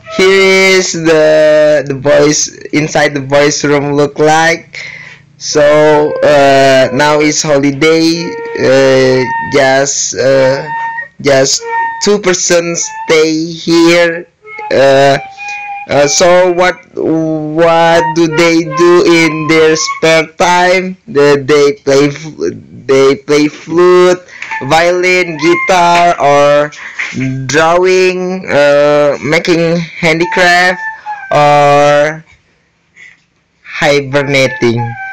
here is the boys inside the boys room look like. So now is holiday. Just 2% stay here. So what do they do in their spare time? They play flute, violin, guitar, or drawing, making handicraft, or hibernating.